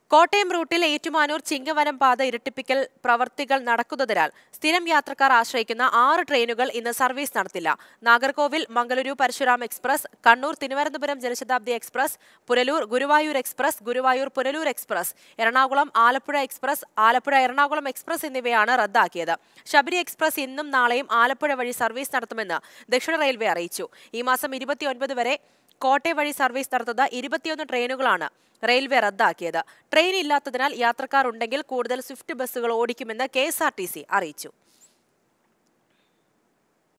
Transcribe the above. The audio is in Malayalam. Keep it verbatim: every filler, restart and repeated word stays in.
കോട്ടയം റൂട്ടിൽ ഏറ്റുമാനൂർ ചിങ്ങവനം പാത ഇരട്ടിപ്പിക്കൽ പ്രവർത്തികൾ നടക്കുന്നതിനാൽ സ്ഥിരം യാത്രക്കാർ ആശ്രയിക്കുന്ന ആറ് ട്രെയിനുകൾ ഇന്ന് സർവീസ് നടത്തില്ല. Nagercoil Mangaluru Parasuram express, Kannur Thiruvananthapuram Janshatabdi express, Punalur Guruvayur express, Guruvayur Punalur express, Ernakulam Alappuzha express, Alappuzha Ernakulam express എന്നിവയാണ് റദ്ദാക്കിയത്. ശബരി എക്സ്പ്രസ് ഇന്നും നാളെയും ആലപ്പുഴ വഴി സർവീസ് നടത്തുമെന്ന് ദക്ഷിണ റെയിൽവേ അറിയിച്ചു. ഈ മാസം ഇരുപത്തിയൊൻപത് വരെ കോട്ടയം വഴി സർവീസ് നടത്തുന്ന ഇരുപത്തിയൊന്ന് ട്രെയിനുകളാണ് റെയിൽവേ റദ്ദാക്കിയത്. ട്രെയിൻ ഇല്ലാത്തതിനാൽ യാത്രക്കാർ ഉണ്ടെങ്കിൽ കൂടുതൽ സ്വിഫ്റ്റ് ബസ്സുകൾ ഓടിക്കുമെന്ന് K S R T C അറിയിച്ചു.